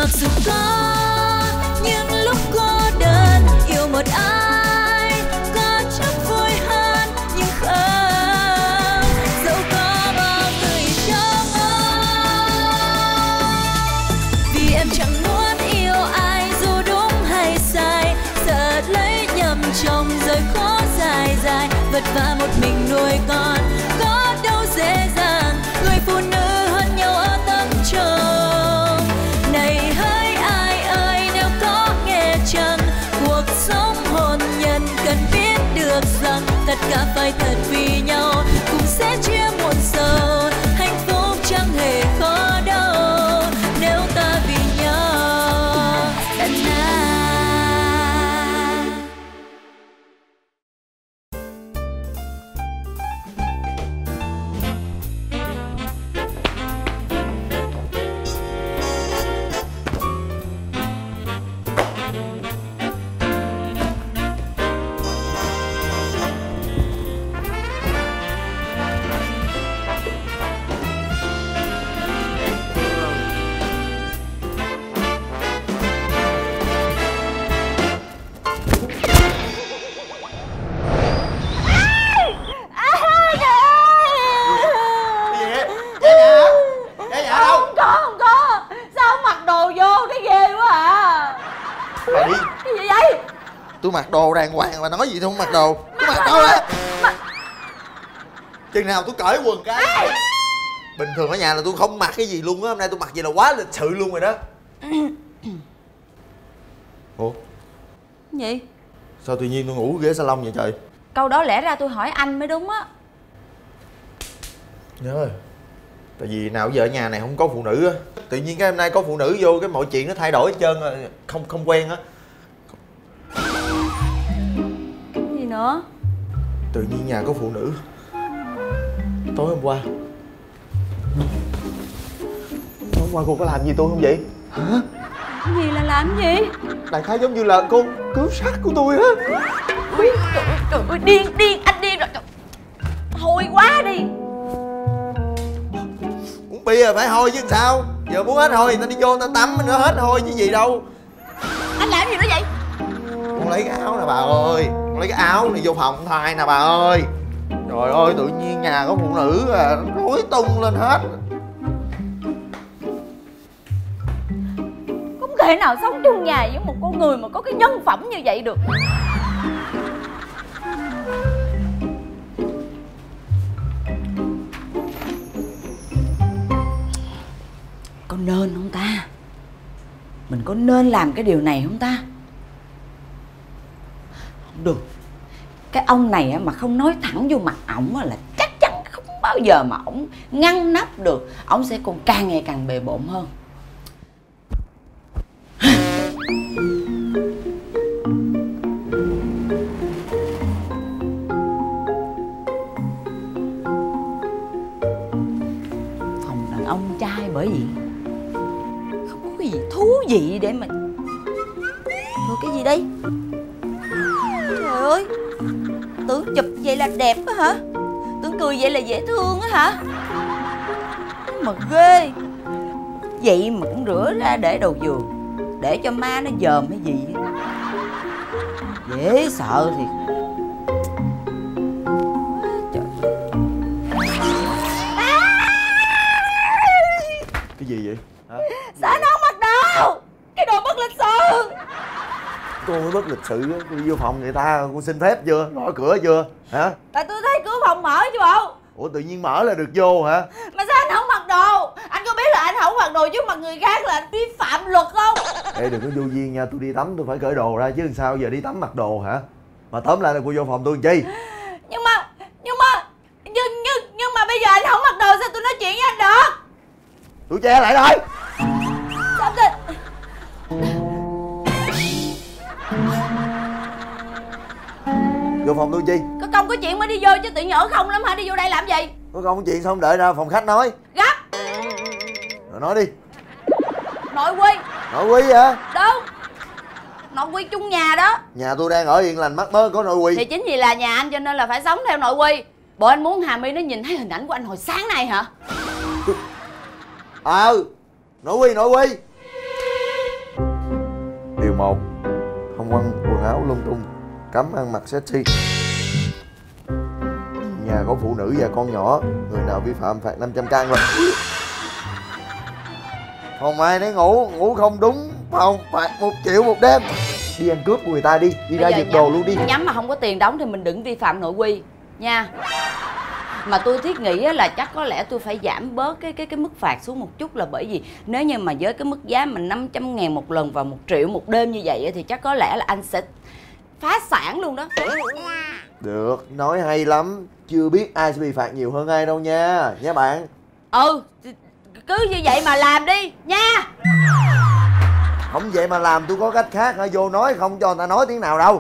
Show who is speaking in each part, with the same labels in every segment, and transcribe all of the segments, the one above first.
Speaker 1: Mặc dù có những lúc cô đơn, yêu một ai có chút vui hơn nhưng không. Dẫu có bao người trông vì em chẳng muốn yêu ai dù đúng hay sai, sợ lấy nhầm chồng rồi khó dài dài, vật vã một mình nuôi con có đâu dễ dàng. Người phụ nữ hơn nhau ở tấm chồng này, hỡi ai ơi nếu có nghe chăng, cuộc sống hôn nhân cần biết được rằng tất cả phải thật vì nhau, cùng sẽ chia muộn sầu. Hạnh phúc chẳng hề khó đâu nếu ta vì nhau.
Speaker 2: Tôi mặc đồ đàng hoàng mà nói gì tôi không mặc đồ. Tôi mặc đồ á. Chừng nào tôi cởi quần cái. Bình thường ở nhà là tôi không mặc cái gì luôn á, hôm nay tôi mặc vậy là quá lịch sự luôn rồi đó. Ủa
Speaker 3: gì?
Speaker 2: Sao tự nhiên tôi ngủ ghế salon vậy trời?
Speaker 3: Câu đó lẽ ra tôi hỏi anh mới đúng á.
Speaker 2: Nhớ rồi. Tại vì nào giờ ở nhà này không có phụ nữ á, tự nhiên cái hôm nay có phụ nữ vô cái mọi chuyện nó thay đổi hết trơn rồi. Không quen á.
Speaker 3: Cái gì nữa?
Speaker 2: Tự nhiên nhà có phụ nữ. Tối hôm qua cô có làm gì tôi không vậy? Hả?
Speaker 3: Cái gì là làm gì?
Speaker 2: Đại khái giống như là cô cứu sát của tôi á.
Speaker 3: Ui, trời ơi, điên, anh điên rồi. Thôi quá đi.
Speaker 2: Uống bia phải hôi chứ sao? Giờ muốn hết hôi người ta đi vô người ta tắm nó hết hôi chứ gì đâu.
Speaker 3: Anh làm gì nữa vậy?
Speaker 2: Con lấy cái áo nè bà ơi. Con lấy cái áo này vô phòng thay nè bà ơi. Trời ơi tự nhiên nhà có phụ nữ à, nó rối tung lên hết.
Speaker 3: Không thể nào sống chung nhà với một con người mà có cái nhân phẩm như vậy được. Có nên không ta? Mình có nên làm cái điều này không ta? Không được. Cái ông này mà không nói thẳng vô mặt ổng là chắc chắn không bao giờ mà ổng ngăn nắp được. Ổng sẽ còn càng ngày càng bề bộn hơn. Phòng đàn ông trai bởi vì không có cái gì thú vị để mà... Rồi cái gì đây? Trời ơi, tưởng chụp vậy là đẹp á hả? Tưởng cười vậy là dễ thương á hả? Mà ghê. Vậy mà cũng rửa ra để đầu giường, để cho ma nó dòm hay gì á. Dễ sợ thiệt. Trời.
Speaker 2: Cái gì vậy? Hả?
Speaker 3: Sao nó không mặc đồ? Cái đồ bất lịch sự.
Speaker 2: Cô mới bất lịch sự á, cô đi vô phòng người ta cô xin phép chưa? Gõ cửa chưa? Hả?
Speaker 3: Tại tôi thấy cửa phòng mở chứ bộ.
Speaker 2: Ủa tự nhiên mở là được vô hả?
Speaker 3: Mà sao anh không mặc đồ? Anh có biết là anh không mặc đồ chứ mặc người khác là anh vi phạm luật không?
Speaker 2: Ê đừng có vô duyên nha, tôi đi tắm tôi phải cởi đồ ra chứ sao giờ đi tắm mặc đồ hả? Mà tóm lại là cô vô phòng tôi làm chi?
Speaker 3: Nhưng mà bây giờ anh không mặc đồ sao tôi nói chuyện với anh được?
Speaker 2: Tôi che lại thôi.
Speaker 3: Sao thế?
Speaker 2: Vô phòng tôi chi?
Speaker 3: Có công có chuyện mới đi vô chứ tự nhiên ở không lắm hả? Đi vô đây làm gì?
Speaker 2: Có công có chuyện sao không đợi ra phòng khách nói?
Speaker 3: Gấp.
Speaker 2: Rồi nói đi.
Speaker 3: Nội quy.
Speaker 2: Nội quy hả?
Speaker 3: Đúng. Nội quy chung nhà đó.
Speaker 2: Nhà tôi đang ở yên lành mắc mớ có nội quy.
Speaker 3: Thì chính vì là nhà anh cho nên là phải sống theo nội quy. Bộ anh muốn Hà My nó nhìn thấy hình ảnh của anh hồi sáng nay hả?
Speaker 2: Nội quy. 11. Không quăng quần áo lung tung, cấm ăn mặc sexy. Nhà có phụ nữ và con nhỏ, người nào vi phạm phạt 500k rồi. Không ai nấy ngủ không đúng không phạt 1 triệu một đêm. Đi ăn cướp của người ta đi, đi ra giật đồ luôn đi.
Speaker 3: Nhắm mà không có tiền đóng thì mình đừng vi phạm nội quy nha. Mà tôi thiết nghĩ là chắc có lẽ tôi phải giảm bớt cái mức phạt xuống một chút, là bởi vì nếu như mà với cái mức giá mà 500.000 một lần và 1 triệu một đêm như vậy thì chắc có lẽ là anh sẽ phá sản luôn đó.
Speaker 2: Được, nói hay lắm. Chưa biết ai sẽ bị phạt nhiều hơn ai đâu nha bạn.
Speaker 3: Cứ như vậy mà làm đi nha.
Speaker 2: Không vậy mà làm tôi có cách khác hả? Vô nói không cho người ta nói tiếng nào đâu.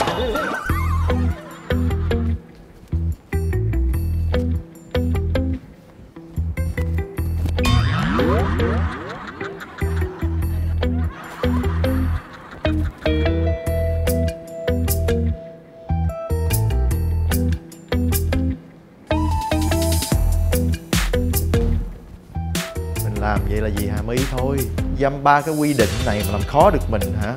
Speaker 4: Làm vậy là vì hàm ý thôi. Dăm ba cái quy định này mà làm khó được mình hả?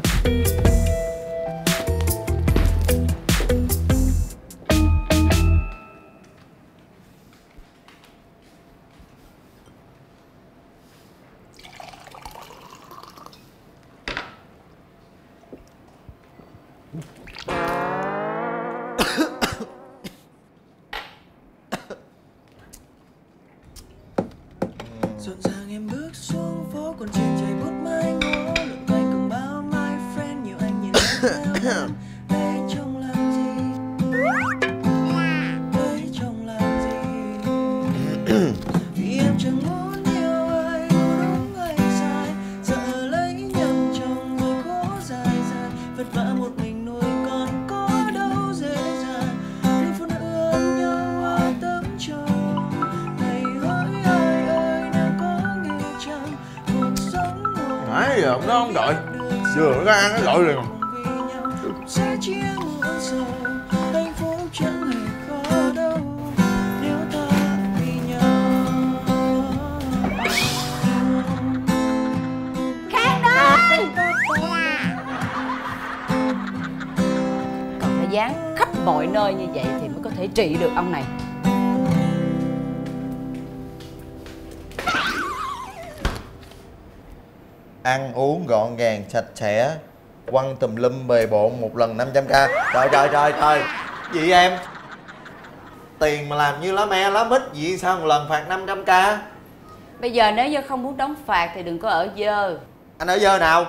Speaker 5: Rộn ràng em bước xuống phố, còn trên trời bút mái ngó lượn quanh cùng bao my friend, nhiều anh nhìn em theo em. Đây trông làm gì? Đây trông làm gì? Vì em chẳng muốn yêu ai đúng hay sai, sợ lấy nhầm chồng rồi khó dài dài, vất vả một mình nuôi con có đâu dễ dàng. Vì phụ nữ ôm nhau hoa tấm chồng này hỡi ai ơi, nào có nghe chăng cuộc sống
Speaker 4: Nãy giờ ông đó không gọi, vừa nó ăn nó gọi liền.
Speaker 5: sẽ chia muộn sầu, hạnh phúc chẳng hề khó đâu nếu ta vì nhau.
Speaker 3: Khang ơi, còn phải dán khắp mọi nơi như vậy thì mới có thể trị được ông này.
Speaker 2: Ăn uống gọn gàng sạch sẽ, quăng tùm lum bề bộn một lần 500k. Trời gì em? Tiền mà làm như lá me lá mít gì sao một lần phạt 500k?
Speaker 3: Bây giờ nếu như không muốn đóng phạt thì đừng có ở dơ.
Speaker 2: Anh ở dơ nào?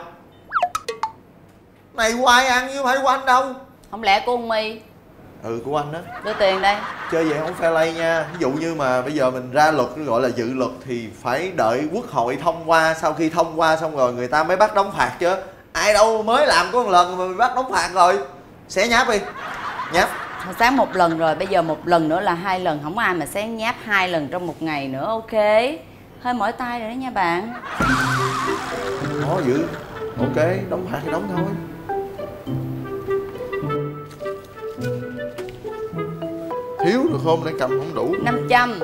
Speaker 2: Này của ai ăn chứ không phải của anh đâu.
Speaker 3: Không lẽ của ông My?
Speaker 2: Ừ, của anh đó.
Speaker 3: Đưa tiền đây.
Speaker 2: Chơi vậy không fair play nha. Ví dụ như mà bây giờ mình ra luật gọi là dự luật thì phải đợi Quốc hội thông qua. Sau khi thông qua xong rồi người ta mới bắt đóng phạt chứ. Ai đâu mới làm có một lần mà bắt đóng phạt rồi. Xé nháp đi. Nháp.
Speaker 3: Hồi sáng một lần rồi, bây giờ một lần nữa là 2 lần. Không ai mà xé nháp 2 lần trong một ngày nữa, ok. Hơi mỏi tay rồi đó nha bạn.
Speaker 2: Khó dữ. Ok, đóng phạt thì đóng thôi. Thiếu được không? Để cầm không đủ.
Speaker 3: 500.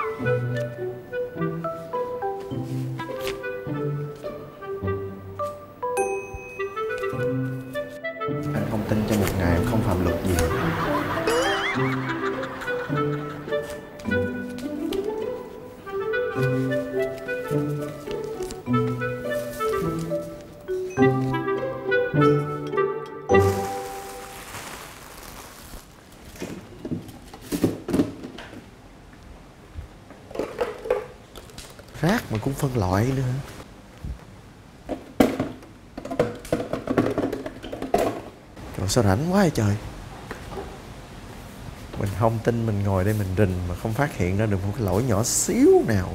Speaker 2: Anh không tin cho một ngày em không phạm luật gì. Rác mà cũng phân loại nữa. Trời sao rảnh quá vậy trời. Mình không tin mình ngồi đây mình rình mà không phát hiện ra được một cái lỗi nhỏ xíu nào.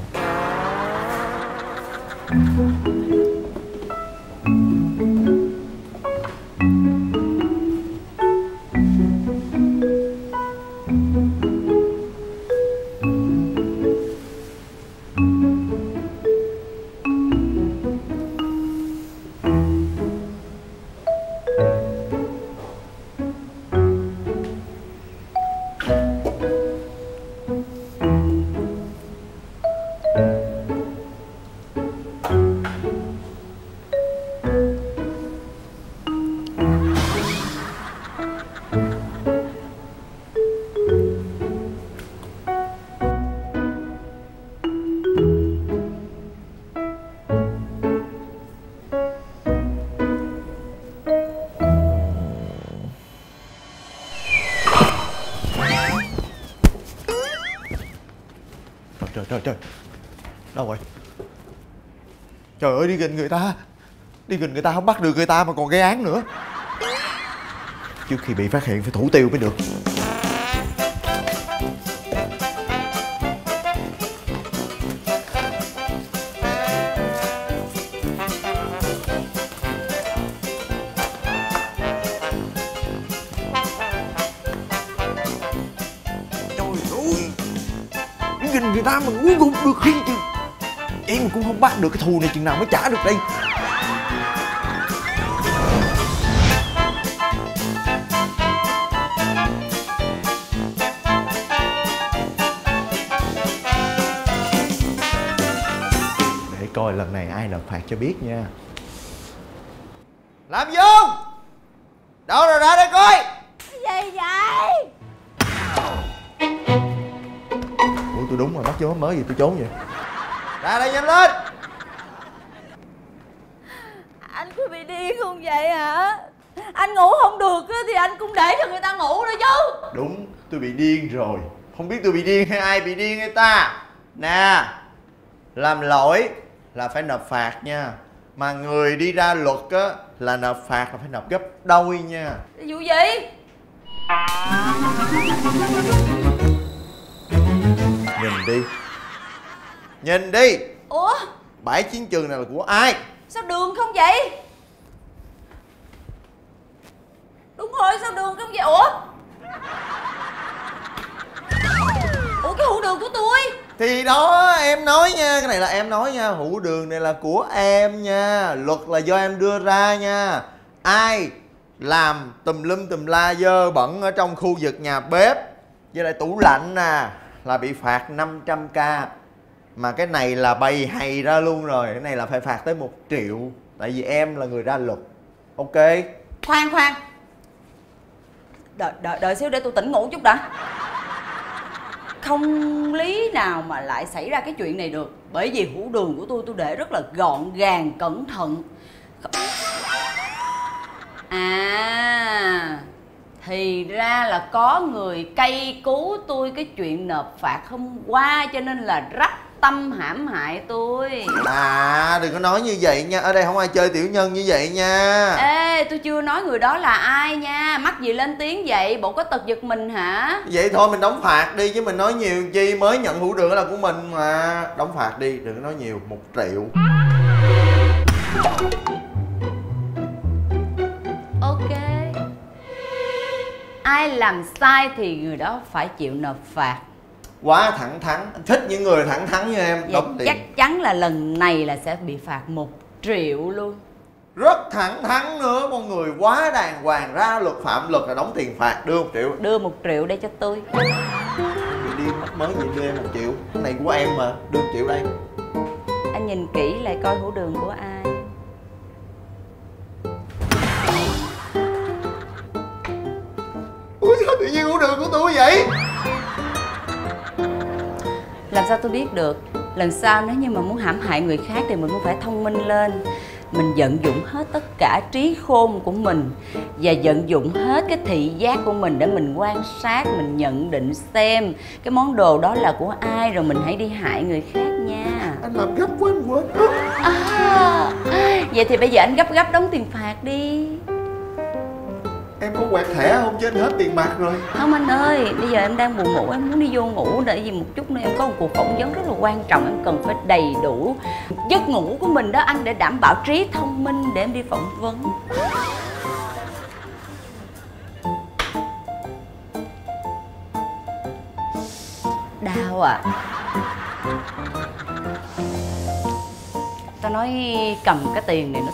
Speaker 2: trời. Đâu rồi? Trời ơi, đi gần người ta. Đi gần người ta không bắt được người ta mà còn gây án nữa. Trước khi bị phát hiện phải thủ tiêu mới được. Người ta mà uống gục được khi chứ em cũng không bắt được cái thù này chừng nào mới trả được đây. Để coi lần này ai nộp phạt cho biết nha. Làm vô đâu rồi, ra đây coi.
Speaker 3: Cái gì vậy?
Speaker 2: Tôi đúng rồi, bắt gió mới gì tôi trốn vậy. Ra đây nhanh lên.
Speaker 3: Anh có bị điên không vậy hả? Anh ngủ không được thì anh cũng để cho người ta ngủ nữa chứ.
Speaker 2: Đúng, tôi bị điên rồi. Không biết tôi bị điên hay ai bị điên hay ta. Nè, làm lỗi là phải nộp phạt nha. Mà người đi ra luật á là nộp phạt là phải nộp gấp đôi nha.
Speaker 3: Vụ gì?
Speaker 2: Nhìn đi. Nhìn đi.
Speaker 3: Ủa?
Speaker 2: Bãi chiến trường này là của ai?
Speaker 3: Sao Đường không vậy? Đúng rồi, sao Đường không vậy? Ủa cái hũ Đường của tôi?
Speaker 2: Thì đó em nói nha, cái này là em nói nha. Hũ Đường này là của em nha. Luật là do em đưa ra nha. Ai làm tùm lum tùm la dơ bẩn ở trong khu vực nhà bếp với lại tủ lạnh nè là bị phạt 500k. Mà cái này là bày hay ra luôn rồi. Cái này là phải phạt tới 1 triệu. Tại vì em là người ra luật. Ok.
Speaker 3: Khoan. Đợi xíu để tôi tỉnh ngủ chút đã. Không lý nào mà lại xảy ra cái chuyện này được. Bởi vì hũ Đường của tôi để rất là gọn gàng, cẩn thận. À, thì ra là có người cay cứu tôi cái chuyện nộp phạt hôm qua, cho nên là rắp tâm hãm hại tôi.
Speaker 2: À, đừng có nói như vậy nha. Ở đây không ai chơi tiểu nhân như vậy nha.
Speaker 3: Ê, tôi chưa nói người đó là ai nha. Mắc gì lên tiếng vậy? Bộ có tật giật mình hả?
Speaker 2: Vậy thôi mình đóng phạt đi chứ mình nói nhiều chi. Mới nhận hũ Đường là của mình mà. Đóng phạt đi, đừng có nói nhiều. 1 triệu.
Speaker 3: Ok. Ai làm sai thì người đó phải chịu nộp phạt.
Speaker 2: Quá thẳng thắn. Anh thích những người thẳng thắn như em.
Speaker 3: Vậy
Speaker 2: Đóng tiền.
Speaker 3: chắc chắn là lần này là sẽ bị phạt 1 triệu luôn.
Speaker 2: Rất thẳng thắn nữa. Con người quá đàng hoàng, ra luật phạm luật là đóng tiền phạt. Đưa 1 triệu.
Speaker 3: Đưa 1 triệu đây cho tôi.
Speaker 2: Người điên mắc mới vậy đưa em 1 triệu. Cái này của em mà. Đưa 1 triệu đây.
Speaker 3: Anh nhìn kỹ lại coi hũ Đường của ai.
Speaker 2: Ủa sao tự nhiên hũ Đường của tôi vậy?
Speaker 3: Làm sao tôi biết được. Lần sau nếu như mà muốn hãm hại người khác thì mình cũng phải thông minh lên. Mình vận dụng hết tất cả trí khôn của mình và vận dụng hết cái thị giác của mình để mình quan sát, mình nhận định xem cái món đồ đó là của ai, rồi mình hãy đi hại người khác nha.
Speaker 2: Anh làm gấp quá anh quên.
Speaker 3: À, vậy thì bây giờ anh gấp đóng tiền phạt đi.
Speaker 2: Em có quẹt thẻ không chứ anh hết tiền mặt rồi.
Speaker 3: Không anh ơi, bây giờ em đang buồn ngủ, em muốn đi vô ngủ. Tại vì một chút nữa em có một cuộc phỏng vấn rất là quan trọng. Em cần phải đầy đủ giấc ngủ của mình đó anh, để đảm bảo trí thông minh để em đi phỏng vấn. Đau à. Tao nói cầm cái tiền này nó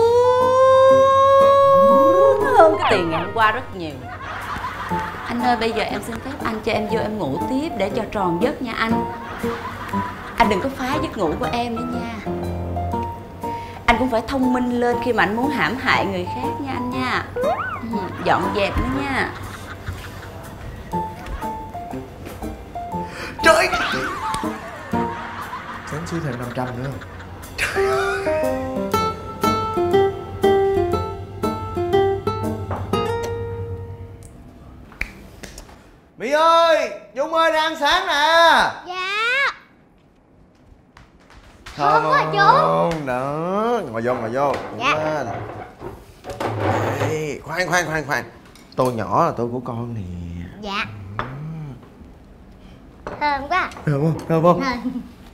Speaker 3: hơn cái tiền ngày hôm qua rất nhiều. Anh ơi, bây giờ em xin phép anh cho em vô em ngủ tiếp để cho tròn giấc nha anh. Anh đừng có phá giấc ngủ của em nữa nha. Anh cũng phải thông minh lên khi mà anh muốn hãm hại người khác nha anh nha. Dọn dẹp nữa nha.
Speaker 2: Trời. Sến xíu thêm 500 nữa. Trời ơi. Mỹ ơi, Dung ơi, ra ăn sáng nè.
Speaker 6: Dạ.
Speaker 2: Thơm
Speaker 6: quá chú.
Speaker 2: không? Đó, ngồi vô, ngồi vô.
Speaker 6: Dạ.
Speaker 2: Đây, khoan. Tô nhỏ là tô của con nè.
Speaker 6: Dạ. Thơm quá.
Speaker 2: Thơm không? Thơm không?
Speaker 6: Thơm.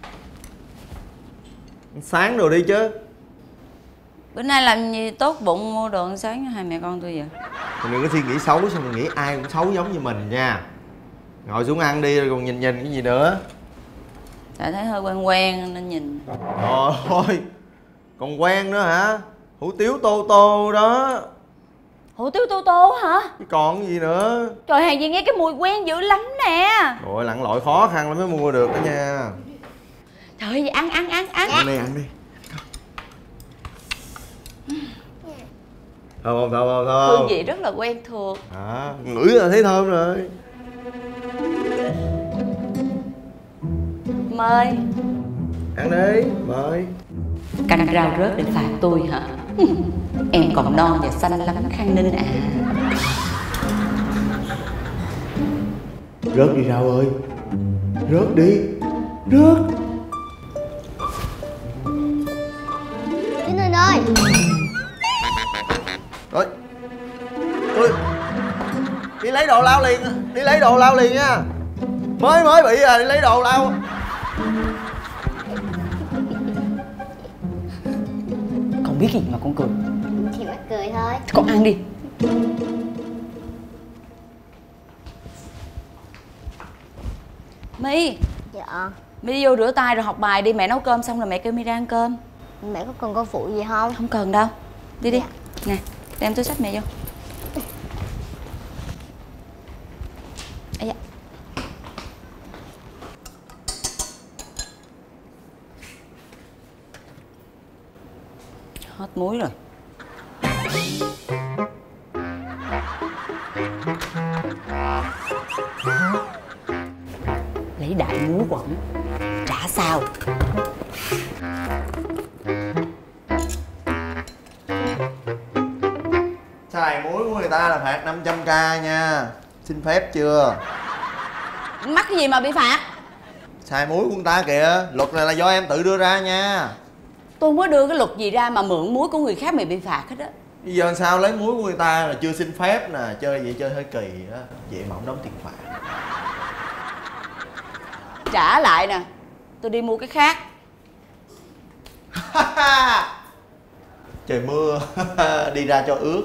Speaker 2: Sáng rồi đi chứ.
Speaker 3: Bữa nay làm gì tốt bụng mua đồ ăn sáng cho hai mẹ con tôi vậy?
Speaker 2: Mình đừng có suy nghĩ xấu, xong mình nghĩ ai cũng xấu giống như mình nha. Ngồi xuống ăn đi rồi còn nhìn cái gì nữa.
Speaker 3: Tại thấy hơi quen nên nhìn.
Speaker 2: Trời ơi, còn quen nữa hả? Hủ tiếu tô tô đó.
Speaker 3: Hủ tiếu tô tô hả?
Speaker 2: Chứ còn gì nữa.
Speaker 3: Trời, hàng gì nghe cái mùi quen dữ lắm nè.
Speaker 2: Rồi lặn lội khó khăn lắm mới mua được đó nha.
Speaker 3: Trời ơi, ăn.
Speaker 2: Ăn đi. Thơm không?
Speaker 3: Hương vị rất là quen thuộc.
Speaker 2: Ngửi là thấy thơm rồi.
Speaker 3: Mời.
Speaker 2: Ăn đi, mời.
Speaker 3: Canh rau rớt để phạt tôi hả? Em còn non và xanh lắm Khang Ninh à.
Speaker 2: Rớt đi Rau ơi. Rớt đi. Rớt.
Speaker 6: Chú Ninh ơi.
Speaker 2: Rồi. Đi lấy đồ lao liền. Đi lấy đồ lao liền nha. Mới bị à, đi lấy đồ lao.
Speaker 3: Con biết gì mà con cười.
Speaker 6: Thì mắc cười thôi.
Speaker 3: Con ăn đi. My,
Speaker 6: Dạ.
Speaker 3: My đi vô rửa tay rồi học bài đi. Mẹ nấu cơm xong rồi mẹ kêu My ra ăn cơm.
Speaker 6: Mẹ có cần con phụ gì không?
Speaker 3: Không cần đâu. Đi đi.
Speaker 6: Dạ.
Speaker 3: Nè, đem túi xách mẹ vô. Ây da. Hết muối rồi. Lấy đại muối quẩn trả sao.
Speaker 2: Xài muối của người ta là phạt 500k nha. Xin phép chưa?
Speaker 3: Mắc cái gì mà bị phạt?
Speaker 2: Xài muối của người ta kìa. Luật này là do em tự đưa ra nha.
Speaker 3: Tôi không có đưa cái luật gì ra mà mượn muối của người khác mày bị phạt hết á.
Speaker 2: Bây giờ sao lấy muối của người ta là chưa xin phép nè. Chơi vậy chơi hơi kỳ á. Vậy mà không đóng tiền phạt.
Speaker 3: Trả lại nè. Tôi đi mua cái khác.
Speaker 2: Trời mưa. Đi ra cho ướt.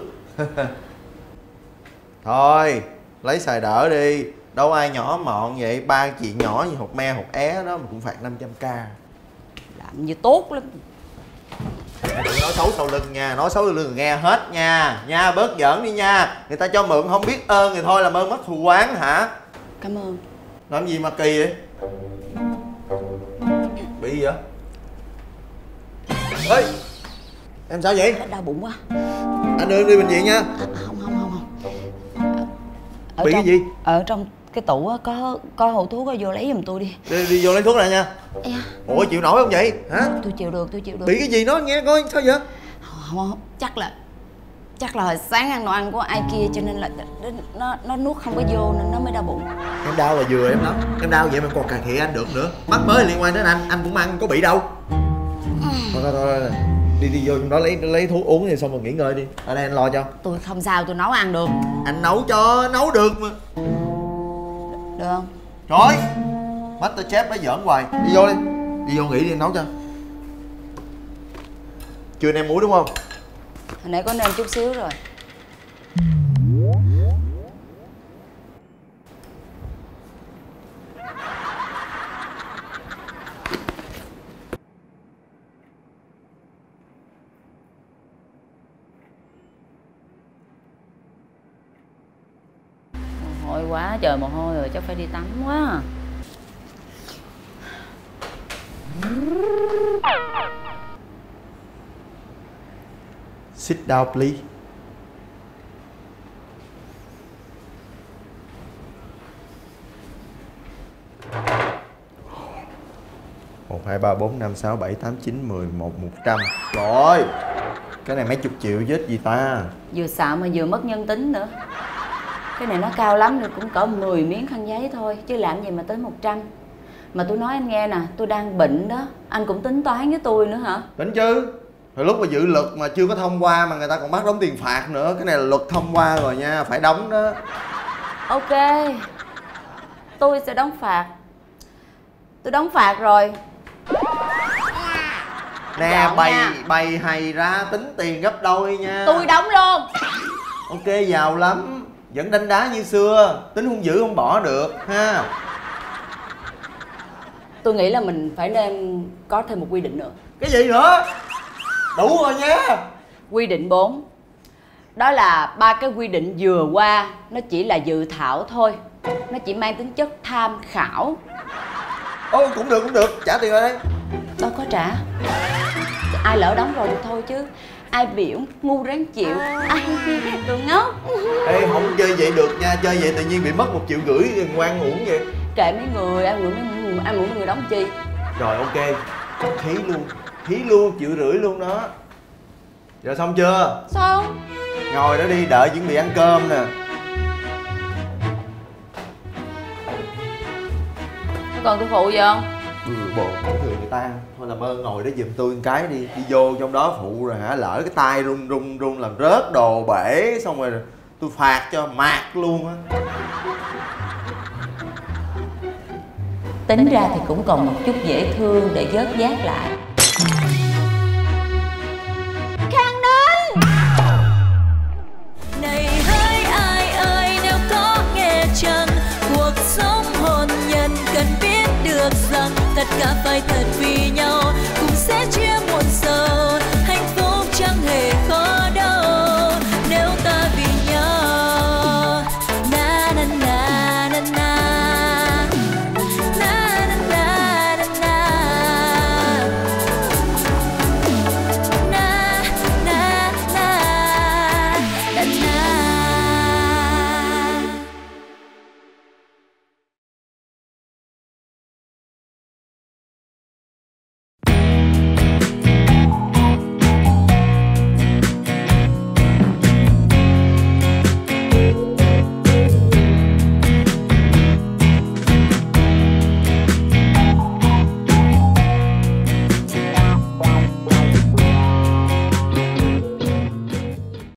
Speaker 2: Thôi lấy xài đỡ đi. Đâu ai nhỏ mọn vậy. Ba chị nhỏ như hột me hột é đó mà cũng phạt 500k.
Speaker 3: Làm như tốt lắm.
Speaker 2: Đừng nói xấu sau lưng nha. Nói xấu sau lưng nghe hết nha. Nha bớt giỡn đi nha. Người ta cho mượn không biết ơn thì thôi làm ơn mất thù quán hả?
Speaker 3: Cảm ơn.
Speaker 2: Làm gì mà kỳ vậy? Bị gì vậy? Ê, em sao vậy?
Speaker 3: Đau bụng quá.
Speaker 2: Anh đưa em đi bệnh viện nha.
Speaker 3: Không.
Speaker 2: Bị cái gì?
Speaker 3: Ở trong cái tủ á, có hộp thuốc á, vô lấy giùm tôi đi.
Speaker 2: Đi vô lấy thuốc ra nha.
Speaker 3: Ây da.
Speaker 2: Ủa chịu nổi không vậy? Hả?
Speaker 3: Tôi chịu được.
Speaker 2: Bị cái gì nó nghe coi sao vậy?
Speaker 3: Không, chắc là hồi sáng ăn đồ ăn của ai kia cho nên là nó nuốt không có vô nên nó mới đau bụng.
Speaker 2: Em đau là vừa em lắm. Em đau vậy mà còn cà khịa anh được nữa. Mắc mới liên quan đến anh cũng ăn có bị đâu. Thôi. Đi vô trong đó lấy thuốc uống thì xong rồi nghỉ ngơi đi. Ở đây anh lo cho.
Speaker 3: Tôi không sao, tôi nấu ăn được.
Speaker 2: Anh nấu cho, nấu được mà.
Speaker 3: Được không?
Speaker 2: Trời, Masterchef nó giỡn hoài. Đi vô đi. Đi vô nghỉ đi, nấu cho. Chưa nêm muối đúng không?
Speaker 3: Hồi nãy có nêm chút xíu rồi. Mồ hôi quá trời mồ hôi rồi, chắc phải đi tắm quá.
Speaker 2: Sit down please. Một, hai, ba, bốn, năm, sáu, bảy, tám, chín, 10, 100. Rồi. Cái này mấy chục triệu chứ gì ta.
Speaker 3: Vừa xạo mà vừa mất nhân tính nữa. Cái này nó cao lắm thì cũng cỡ 10 miếng khăn giấy thôi, chứ làm gì mà tới 100. Mà tôi nói anh nghe nè, tôi đang bệnh đó. Anh cũng tính toán với tôi nữa hả?
Speaker 2: Tính chứ. Rồi lúc mà dự luật mà chưa có thông qua mà người ta còn bắt đóng tiền phạt nữa. Cái này là luật thông qua rồi nha, phải đóng đó.
Speaker 3: Ok, tôi sẽ đóng phạt. Tôi đóng phạt rồi.
Speaker 2: Nè, bày hay ra tính tiền gấp đôi nha.
Speaker 3: Tôi đóng luôn.
Speaker 2: Ok, giàu lắm. Vẫn đánh đá như xưa. Tính hung dữ không bỏ được ha.
Speaker 3: Tôi nghĩ là mình phải nên có thêm một quy định nữa.
Speaker 2: Cái gì nữa? Đủ rồi nha.
Speaker 3: Quy định 4. Đó là 3 cái quy định vừa qua nó chỉ là dự thảo thôi. Nó chỉ mang tính chất tham khảo.
Speaker 2: Ồ, cũng được, trả tiền rồi đây.
Speaker 3: Đâu có trả. Ai lỡ đóng rồi thì thôi chứ. Ai biểu ngu ráng chịu, ai đồ ngốc.
Speaker 2: Ê, không chơi vậy được nha. Chơi vậy tự nhiên bị mất 1,5 triệu ngoan uổng vậy.
Speaker 3: Kệ mấy người, ai muốn mấy người đóng chi.
Speaker 2: Rồi ok, Thí luôn, 1,5 triệu luôn đó. Giờ xong chưa?
Speaker 3: Sao?
Speaker 2: Ngồi đó đi, đợi chuẩn bị ăn cơm nè.
Speaker 3: Có cần tôi phụ gì không?
Speaker 2: Bộ người ta. Thôi làm ơn ngồi đó giùm tôi một cái đi. Đi vô trong đó phụ rồi hả, lỡ cái tay run làm rớt đồ bể. Xong rồi tôi phạt cho mạt luôn á.
Speaker 3: Tính ra thì cũng còn một chút dễ thương để vớt vát lại. Khang Ninh!
Speaker 1: Này hỡi ai ơi, nếu có nghe chăng cuộc sống hôn nhân cần biết được rằng tất cả phải thật vì nhau.